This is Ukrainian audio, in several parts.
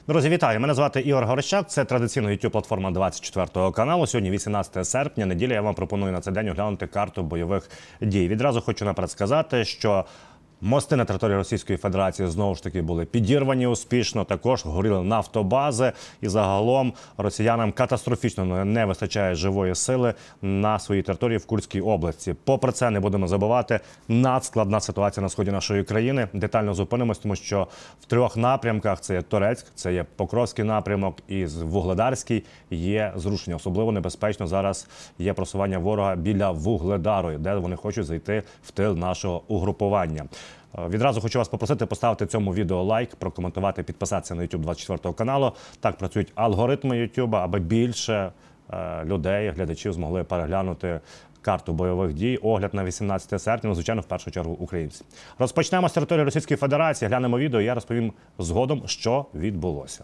Друзі, вітаю! Мене звати Ігор Горощак. Це традиційна YouTube-платформа 24 каналу. Сьогодні 18 серпня, неділя. Я вам пропоную на цей день оглянути карту бойових дій. Відразу хочу наперед сказати, що мости на території Російської Федерації знову ж таки були підірвані успішно, також горіли нафтобази і загалом росіянам катастрофічно не вистачає живої сили на своїй території в Курській області. Попри це, не будемо забувати, надскладна ситуація на сході нашої країни. Детально зупинимось, тому що в трьох напрямках, це є Торецьк, це є Покровський напрямок і Вугледарський, є зрушення. Особливо небезпечно зараз є просування ворога біля Вугледару, де вони хочуть зайти в тил нашого угрупування. Відразу хочу вас попросити поставити цьому відео лайк, прокоментувати, підписатися на YouTube 24 каналу. Так працюють алгоритми YouTube, аби більше людей, глядачів змогли переглянути карту бойових дій, огляд на 18 серпня, звичайно, в першу чергу українці. Розпочнемо з території Російської Федерації, глянемо відео, і я розповім згодом, що відбулося.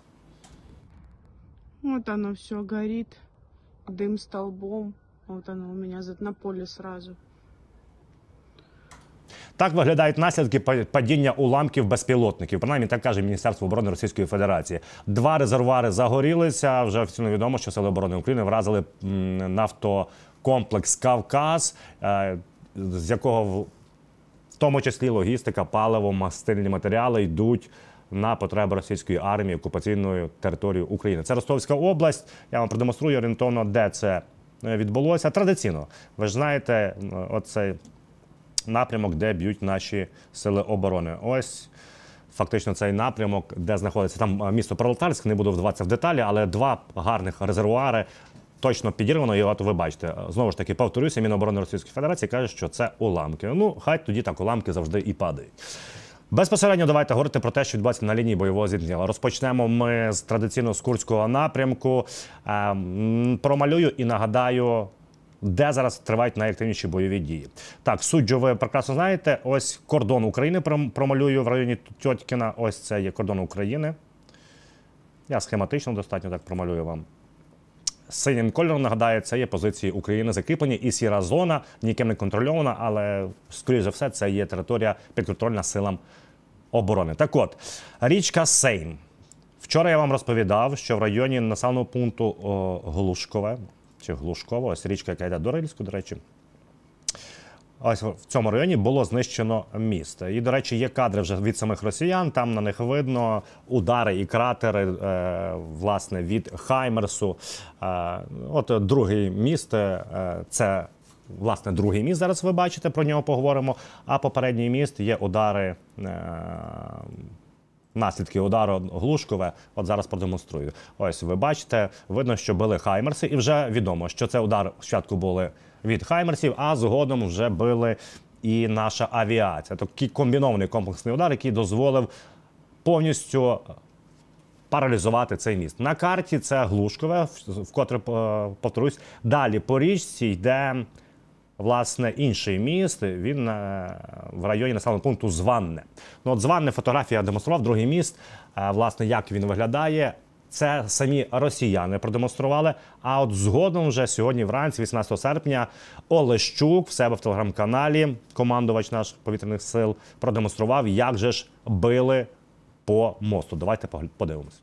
Вот оно все горит, дым столбом. Вот оно у меня на поле сразу. Так виглядають наслідки падіння уламків безпілотників. Принаймні, так каже Міністерство оборони Російської Федерації. Два резервуари загорілися. Вже офіційно відомо, що Сили оборони України вразили нафтокомплекс «Кавказ», з якого в тому числі логістика, паливо, мастильні матеріали йдуть на потреби російської армії окупаційною територією України. Це Ростовська область. Я вам продемонструю орієнтовно, де це відбулося. Традиційно, ви ж знаєте, оцей напрямок, де б'ють наші сили оборони. Ось фактично цей напрямок, де знаходиться там місто Пролетарськ, не буду вдаватися в деталі, але два гарних резервуари точно підірвано, і от ви бачите. Знову ж таки, повторюся, Міноборони Російської Федерації каже, що це уламки. Ну, хай тоді так уламки завжди і падають. Безпосередньо давайте говорити про те, що відбувається на лінії бойового зіткнення. Розпочнемо ми традиційно з Курського напрямку. Промалюю і нагадаю, де зараз тривають найактивніші бойові дії. Так, суджу ви прекрасно знаєте, ось кордон України промалюю в районі Тьоткіна. Ось це є кордон України. Я схематично достатньо так промалюю вам. Синім кольором, нагадаю, це є позиції України закріплені, і сіра зона, ніким не контрольована, але, скоріш за все, це є територія підконтрольна силам оборони. Так от, річка Сейм. Вчора я вам розповідав, що в районі населеного пункту Глушкове, чи Глушково, ось річка, яка йде до Рильську, до речі. Ось в цьому районі було знищено міст. І, до речі, є кадри вже від самих росіян, там на них видно удари і кратери, власне, від Хаймерсу. От другий міст, це, власне, другий міст, зараз ви бачите, про нього поговоримо. А попередній міст є удари, наслідки удару Глушкове, от зараз продемонструю. Ось ви бачите, видно, що били Хаймерси, і вже відомо, що це удар спочатку були від Хаймерсів, а згодом вже били і наша авіація. Такий комбінований комплексний удар, який дозволив повністю паралізувати цей міст. На карті це Глушкове, вкотре повторюсь. Далі по річці йде, власне, інший міст, він в районі населеного пункту Званне. Ну, от Званне, фотографія демонстрував, другий міст, власне, як він виглядає. Це самі росіяни продемонстрували, а от згодом вже сьогодні вранці, 18 серпня, Олещук в себе в телеграм-каналі, командувач наш повітряних сил, продемонстрував, як же ж били по мосту. Давайте подивимось.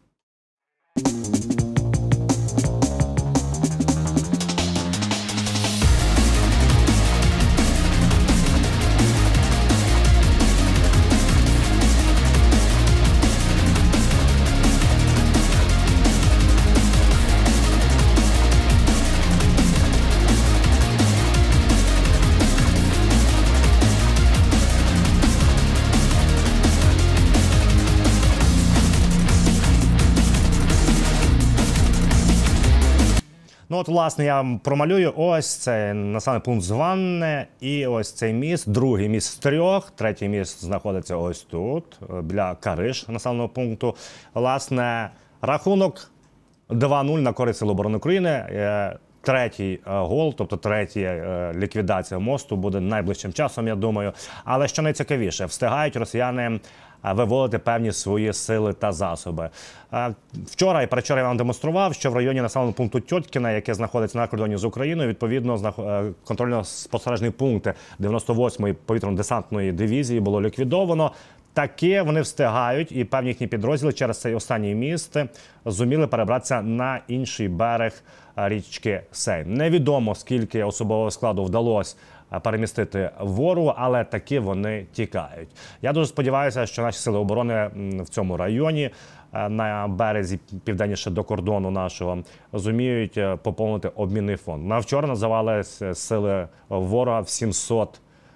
Ну от, власне, я вам промалюю. Ось це населений пункт Званне, і ось цей міст, другий міст з трьох, третій міст знаходиться ось тут, біля Кариш населеного пункту. Власне, рахунок 2-0 на користь Сил оборони України. Третій гол, тобто третя ліквідація мосту буде найближчим часом, я думаю. Але що найцікавіше, встигають росіяни виводити певні свої сили та засоби. Вчора і передвчора я вам демонстрував, що в районі населеного пункту Тьоткіна, яке знаходиться на кордоні з Україною, відповідно, контрольно-спостережний пункт 98-ї повітряно-десантної дивізії було ліквідовано. таки вони встигають, і певні їхні підрозділи через цей останній міст зуміли перебратися на інший берег річки Сейм. Невідомо, скільки особового складу вдалося перемістити ворогу, але таки вони тікають. Я дуже сподіваюся, що наші сили оборони в цьому районі, на березі південніше до кордону нашого, зуміють поповнити обмінний фонд. На вчора називалися сили ворога в 700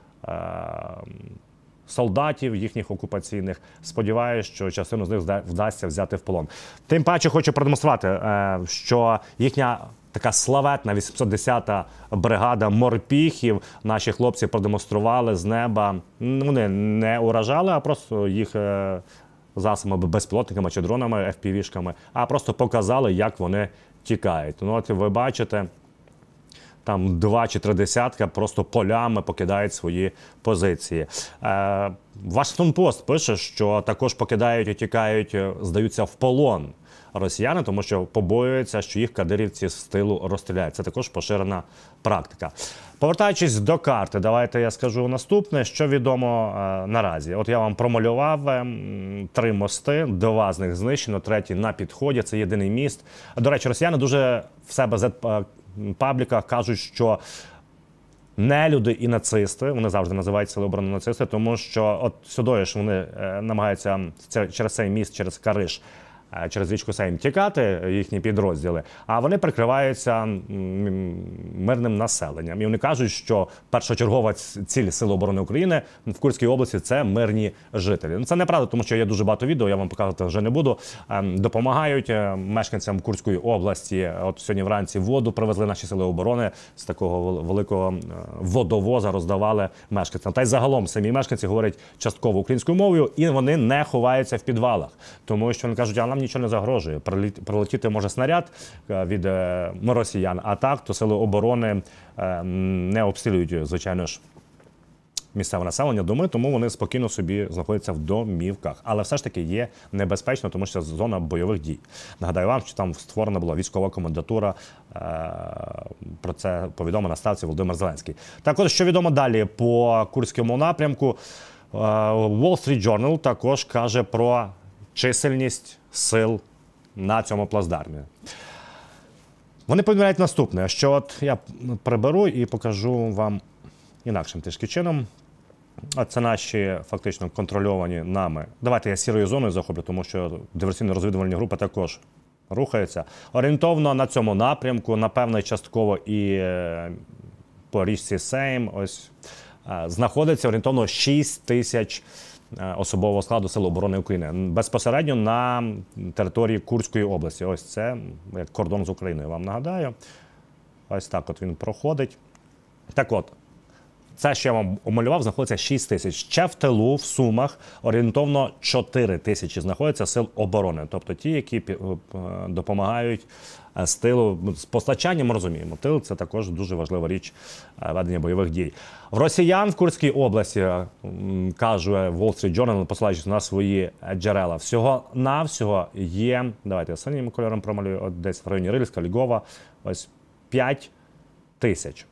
солдатів їхніх окупаційних. Сподіваюся, що частину з них вдасться взяти в полон. Тим паче хочу продемонструвати, що їхня така славетна 810-та бригада морпіхів, наші хлопці продемонстрували з неба. Вони не уражали, а просто їх засобами, безпілотниками чи дронами, FPV-шками, а просто показали, як вони тікають. Ну, от ви бачите, там 2 чи 3 десятка просто полями покидають свої позиції. Вашингтон-Пост пише, що також покидають і тікають, здаються в полон росіяни, тому що побоюються, що їх кадирівці з тилу розстріляють. Це також поширена практика. Повертаючись до карти, давайте я скажу наступне, що відомо наразі. От я вам промалював 3 мости, 2 з них знищено, 3-й на підході, це єдиний міст. До речі, росіяни дуже в себе пабліках кажуть, що нелюди і нацисти, вони завжди називають сили оборони нацисти, тому що от сюди ж вони намагаються через цей міст, через Кариш, через річку Сейм тікати, їхні підрозділи, а вони прикриваються мирним населенням. І вони кажуть, що першочергова ціль Сил оборони України в Курській області – це мирні жителі. Це неправда, тому що є дуже багато відео, я вам показувати вже не буду. Допомагають мешканцям Курської області. От сьогодні вранці воду привезли наші Сили оборони, з такого великого водовоза роздавали мешканцям. Та й загалом самі мешканці говорять частково українською мовою, і вони не ховаються в підвалах, тому що вони кажуть, а нам нічого не загрожує. Прилетіти може снаряд від росіян, а так, то сили оборони не обстрілюють, звичайно ж, місцеве населення, доми, тому вони спокійно собі знаходяться в домівках. Але все ж таки є небезпечно, тому що це зона бойових дій. Нагадаю вам, що там створена була військова комендатура, про це повідомив на ставці Володимир Зеленський. Так от, що відомо далі по Курському напрямку, Wall Street Journal також каже про чисельність сил на цьому плацдармі. Вони повідомляють наступне, що от я приберу і покажу вам інакшим трішки чином. Це наші фактично контрольовані нами. Давайте я сірою зоною захоплю, тому що диверсійно-розвідувальні групи також рухаються. Орієнтовно на цьому напрямку, напевно, частково і по річці Сейм, ось знаходиться орієнтовно 6 тисяч особового складу Сил оборони України. Безпосередньо на території Курської області. Ось це як кордон з Україною, вам нагадаю. Ось так от він проходить. Так от, це, що я вам омалював, знаходиться 6 тисяч. Ще в тилу, в Сумах, орієнтовно 4 тисячі знаходяться сил оборони. Тобто ті, які допомагають з тилу, з постачанням, розуміємо. Тил – це також дуже важлива річ ведення бойових дій. В росіян в Курській області, каже Wall Street Journal, посилаючись на свої джерела, всього-навсього є, давайте я синім кольором промалюю, от десь в районі Рильська, Львова, ось 5 тисяч.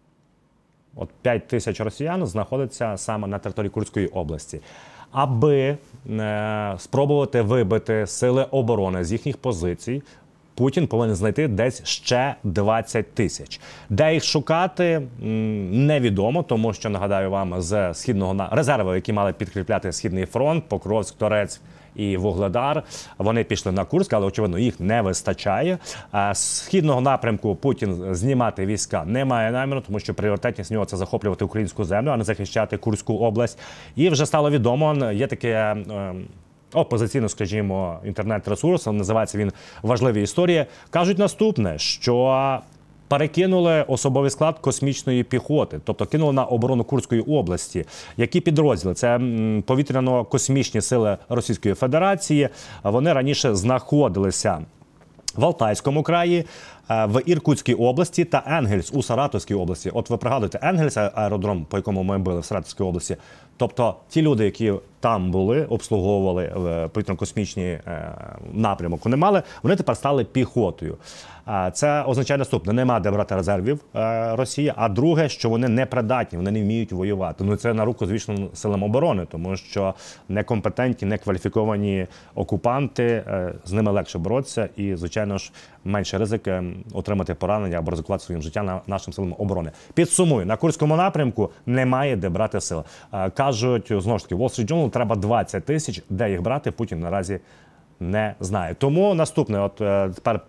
От 5 тисяч росіян знаходяться саме на території Курської області. Аби спробувати вибити сили оборони з їхніх позицій, Путін повинен знайти десь ще 20 тисяч. Де їх шукати, невідомо, тому що, нагадаю вам, з східного резерву, які мали підкріпляти Східний фронт, Покровськ, Торецьк і Вугледар, вони пішли на Курськ, але, очевидно, їх не вистачає. З східного напрямку Путін знімати війська не має наміру, тому що пріоритетність нього – це захоплювати українську землю, а не захищати Курську область. І вже стало відомо, є таке опозиційно, скажімо, інтернет-ресурс, називається він «Важливі історії», кажуть наступне, що перекинули особовий склад космічної піхоти, тобто кинули на оборону Курської області. Які підрозділи? Це повітряно-космічні сили Російської Федерації. Вони раніше знаходилися в Алтайському краї, в Іркутській області та Енгельс у Саратовській області. От ви пригадуєте, Енгельс, аеродром, по якому ми били в Саратовській області, Тобто ті люди, які там були, обслуговували повітряно-космічний напрямок, вони мали, вони тепер стали піхотою. Це означає наступне: нема де брати резервів Росії, а друге, що вони не придатні, вони не вміють воювати. Ну це на руку, звісно, силам оборони, тому що некомпетентні, некваліфіковані окупанти, з ними легше боротися і, звичайно ж, менше ризики отримати поранення або ризикувати своїм життям нашим силам оборони. Підсумую, на Курському напрямку немає де брати сил. Кажуть, знову ж таки, Wall Street Journal, треба 20 тисяч, де їх брати, Путін наразі не знає. Тому наступне, тепер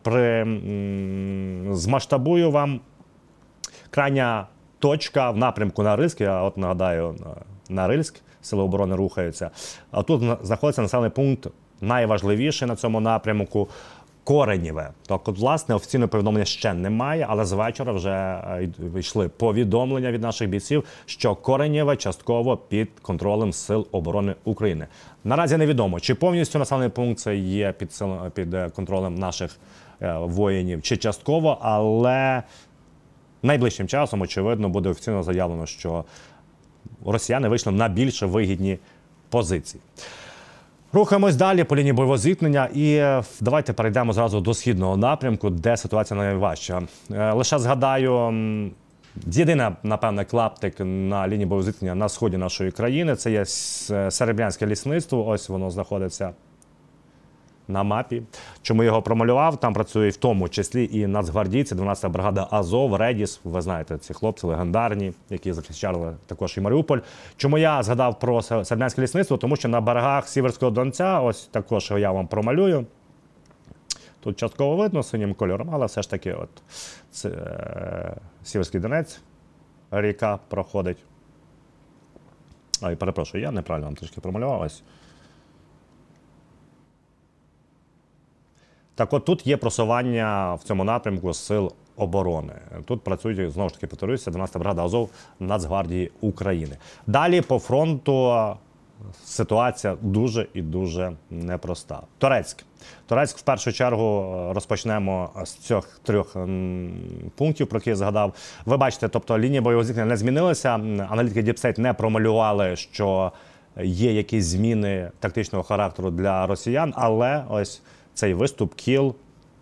змасштабую вам крайня точка в напрямку на Рильськ. Я нагадаю, на Рильськ сили оборони рухаються. А тут знаходиться населений пункт найважливіший на цьому напрямку – Коренєве. Тобто, власне, офіційного повідомлення ще немає, але з вечора вже йшли повідомлення від наших бійців, що Коренєве частково під контролем Сил оборони України. Наразі невідомо, чи повністю населений пункт це є під контролем наших воїнів, чи частково, але найближчим часом, очевидно, буде офіційно заявлено, що росіяни вийшли на більш вигідні позиції. Рухаємось далі по лінії бойового зіткнення і давайте перейдемо зразу до східного напрямку, де ситуація найважча. Лише згадаю, єдине, напевне, клаптик на лінії бойового зіткнення на сході нашої країни – це є Серебрянське лісництво, ось воно знаходиться на мапі. Чому його промалював? Там працює в тому числі і нацгвардійці, 12-та бригада Азов, Редіс. Ви знаєте, ці хлопці легендарні, які захищали також і Маріуполь. Чому я згадав про Серебрянське лісництво? Тому що на берегах Сіверського Донця, ось також я вам промалюю. Тут частково видно синім кольором, але все ж таки Сіверський Донець, ріка проходить. Ой, перепрошую, я неправильно вам трішки промалював. Ось. Так от тут є просування в цьому напрямку Сил оборони. Тут працюють, знову ж таки, повторюся, 12-та бригада Азов Нацгвардії України. Далі по фронту ситуація дуже і дуже непроста. Турецьк. Турецьк, в першу чергу, розпочнемо з цих трьох пунктів, про які я згадав. Ви бачите, тобто лінія бойового зіткнення не змінилася. Аналітики Діпстейт не промалювали, що є якісь зміни тактичного характеру для росіян, але ось цей виступ кіл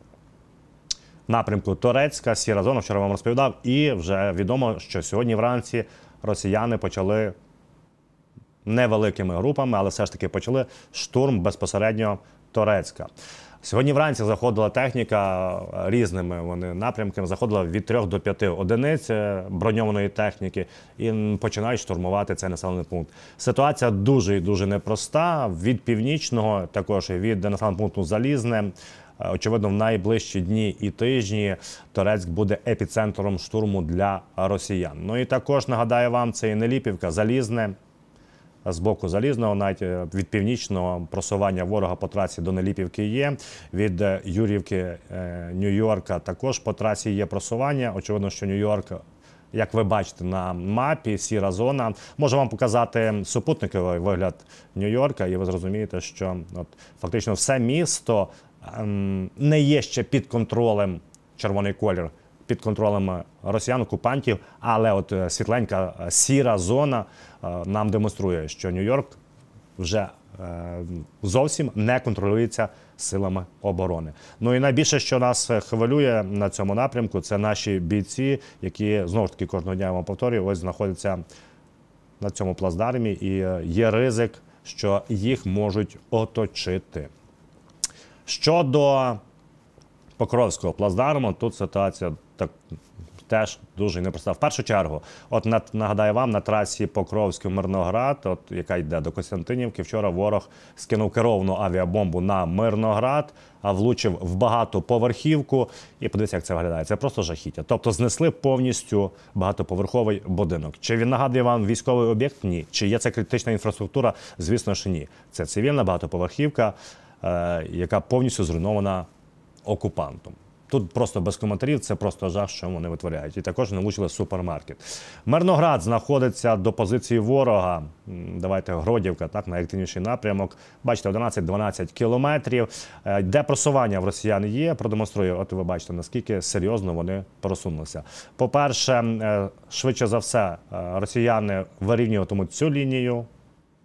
напрямку Торецька, сіра зона, вчора вам розповідав, і вже відомо, що сьогодні вранці росіяни почали невеликими групами, але все ж таки почали штурм безпосередньо Торецька. Сьогодні вранці заходила техніка різними напрямками, заходила від 3 до 5 одиниць броньованої техніки і починають штурмувати цей населений пункт. Ситуація дуже і дуже непроста. Від північного, також від населеного пункту Залізне, очевидно, в найближчі дні і тижні Торецьк буде епіцентром штурму для росіян. Ну і також, нагадаю вам, це і Неліпівка, Залізне. З боку Залізного, навіть від північного просування ворога по трасі до Неліпівки є. Від Юрівки, Нью-Йорка також по трасі є просування. Очевидно, що Нью-Йорк, як ви бачите на мапі, сіра зона. Можу вам показати супутниковий вигляд Нью-Йорка, і ви зрозумієте, що фактично все місто не є ще під контролем, червоний колір, під контролем росіян-окупантів, але світленька сіра зона нам демонструє, що Нью-Йорк вже зовсім не контролюється силами оборони. Ну і найбільше, що нас хвилює на цьому напрямку, це наші бійці, які, знову ж таки, кожного дня, я вам повторюю, ось знаходяться на цьому плацдармі, і є ризик, що їх можуть оточити. Щодо Покровського плацдарму, тут ситуація теж дуже непроста. В першу чергу, нагадаю вам, на трасі Покровськ-Мирноград, яка йде до Костянтинівки, вчора ворог скинув керовану авіабомбу на Мирноград, влучив в багатоповерхівку. І подивіться, як це виглядає. Це просто жахіття. Тобто знесли повністю багатоповерховий будинок. Чи він нагадує вам військовий об'єкт? Ні. Чи є це критична інфраструктура? Звісно ж ні. Це цивільна багатоповерхівка, яка повністю зруйнована окупантом. Тут просто без коментарів, це просто жах, що вони витворяють. І також влучили супермаркет. Мирноград знаходиться до позиції ворога. Давайте Гродівка, так, найактивніший напрямок. Бачите, 11-12 кілометрів. Де просування в росіян є, продемонструю, ви бачите, наскільки серйозно вони просунулися. По-перше, швидше за все, росіяни вирівнюватимуть цю лінію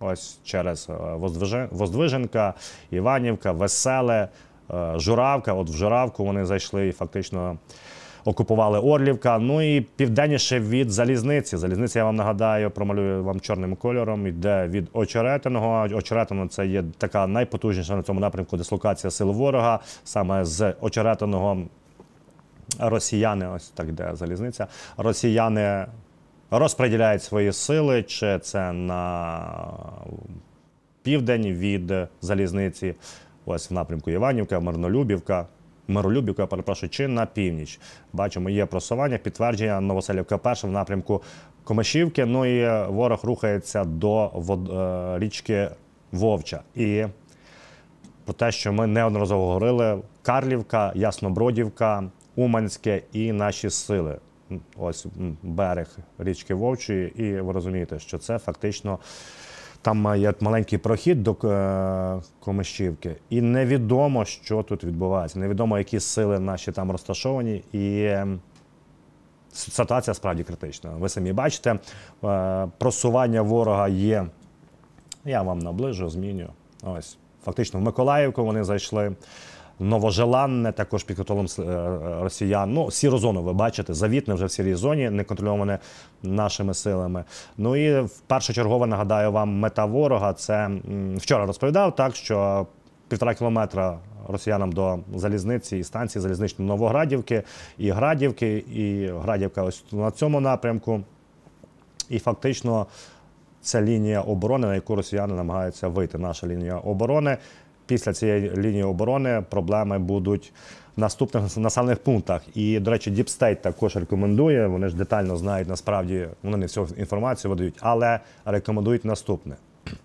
ось через Воздвиженка, Іванівка, Веселе, Журавка. От в Журавку вони зайшли і фактично окупували Орлівка. Ну і південніше від залізниці. Залізниця, я вам нагадаю, промалюю вам чорним кольором, йде від Очеретиного. Очеретино – це є така найпотужніша на цьому напрямку дислокація сил ворога. Саме з Очеретиного росіяни, ось так йде залізниця, росіяни розподіляють свої сили, чи це на південь від залізниці, ось в напрямку Іванівка, Миролюбівка, перепрошую, чи на північ. Бачимо, є просування, підтвердження Новоселівка перша в напрямку Комишівки. Ну і ворог рухається до річки Вовча. І про те, що ми неодноразово говорили, Карлівка, Яснобродівка, Уманське і наші сили. Ось берег річки Вовчої, і ви розумієте, що це фактично там є маленький прохід до Комишівки, і невідомо, що тут відбувається, невідомо, які сили наші там розташовані, і ситуація справді критична. Ви самі бачите, просування ворога є, я вам наближу, зміню, ось, фактично в Миколаївку вони зайшли, Новожеланне, також під контролем росіян. Ну, сіру зону ви бачите, Завітне вже в сірій зоні, не контрольоване нашими силами. Ну і першочергово, нагадаю вам, мета ворога, це вчора розповідав, так, що 1,5 кілометра росіянам до залізниці і станції залізничної Новоградівки, і Градівка ось на цьому напрямку. І фактично це лінія оборони, на яку росіяни намагаються вийти, наша лінія оборони. Після цієї лінії оборони проблеми будуть в наступних населених пунктах. І, до речі, Deep State також рекомендує, вони ж детально знають, насправді, вони не всю інформацію видають, але рекомендують наступне.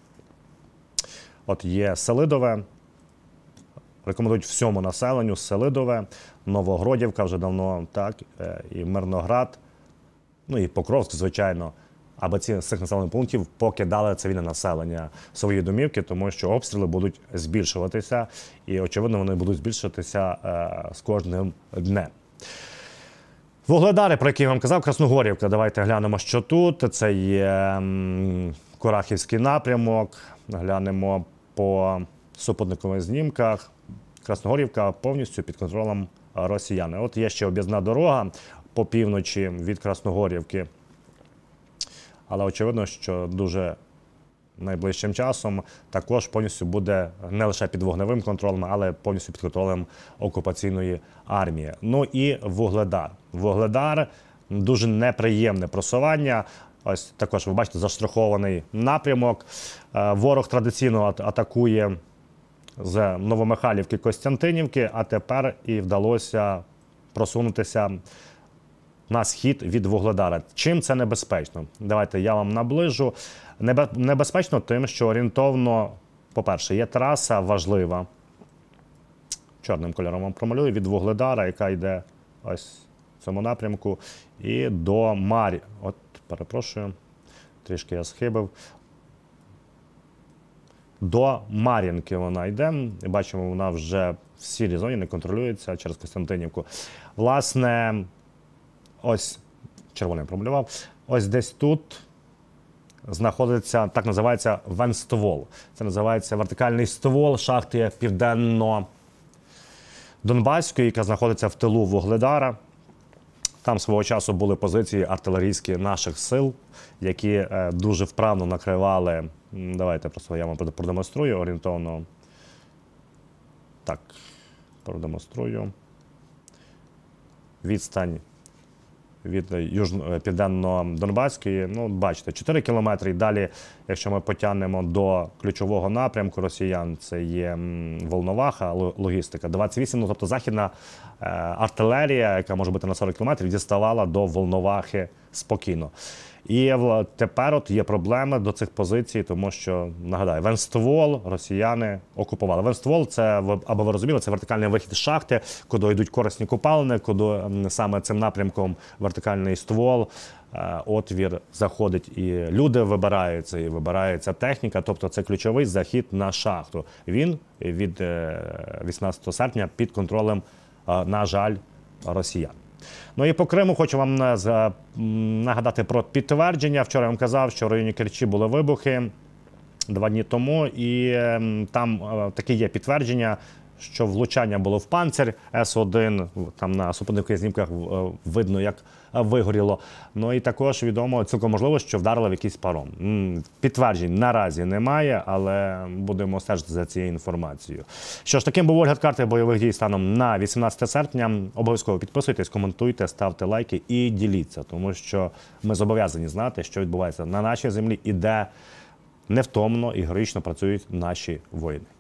От є Селидове, рекомендують всьому населенню Селидове, Новогродівка вже давно, так, і Мирноград, ну і Покровськ, звичайно, аби з цих населених пунктів покидали цивільне населення свої домівки, тому що обстріли будуть збільшуватися, і, очевидно, вони будуть збільшуватися з кожним днем. Вугледари, про які я вам казав, Красногорівка, давайте глянемо, що тут. Це є Курахівський напрямок, глянемо по супутникових знімках. Красногорівка повністю під контролем росіян. От є ще об'їзна дорога по півночі від Красногорівки. Але очевидно, що дуже найближчим часом також повністю буде не лише під вогневим контролем, але повністю під контролем окупаційної армії. Ну і Вугледар. Вугледар – дуже неприємне просування. Ось також, ви бачите, заштрихований напрямок. Ворог традиційно атакує з Новомихайлівки, Костянтинівки, а тепер і вдалося просунутися на схід від Вугледара. Чим це небезпечно? Давайте я вам наближу. Небезпечно тим, що орієнтовно, по-перше, є траса важлива, чорним кольором вам промалюю, від Вугледара, яка йде ось в цьому напрямку, і до От, перепрошую, трішки я схибив. До Мар'їнки вона йде. І бачимо, вона вже в сірій зоні, не контролюється через Костянтинівку. Власне, ось, червоним промалював, ось десь тут знаходиться, так називається, венствол. Це називається вертикальний ствол шахти Південно-Донбаської, яка знаходиться в тилу Вугледара. Там свого часу були позиції артилерійські наших сил, які дуже вправно накривали, давайте просто я вам продемонструю орієнтовно. Так, продемонструю. Відстань від Південно-Донбаської, ну, бачите, 4 кілометри. І далі, якщо ми потягнемо до ключового напрямку росіян, це є Волноваха, логістика, 28, ну, тобто західна артилерія, яка може бути на 40 кілометрів, діставала до Волновахи спокійно. І тепер от є проблеми до цих позицій, тому що, нагадаю, венствол росіяни окупували. Венствол – це, аби ви розуміли, це вертикальний вихід з шахти, куди йдуть корисні копалини, куди саме цим напрямком вертикальний ствол, отвір заходить, і люди вибираються, і вибирається техніка, тобто це ключовий захід на шахту. Він від 18 серпня під контролем, на жаль, росіян. Ну і по Криму хочу вам нагадати про підтвердження. Вчора я вам казав, що в районі Керчі були вибухи. 2 дні тому, і там таке є підтвердження, що влучання було в панцир С-1, там на супутникових знімках видно, як вигоріло. Ну і також відомо, цілком можливо, що вдарили в якийсь паром. Підтверджень наразі немає, але будемо стежити за цією інформацією. Що ж, таким був огляд карти бойових дій станом на 18 серпня. Обов'язково підписуйтесь, коментуйте, ставте лайки і діліться, тому що ми зобов'язані знати, що відбувається на нашій землі і де невтомно і героїчно працюють наші воїни.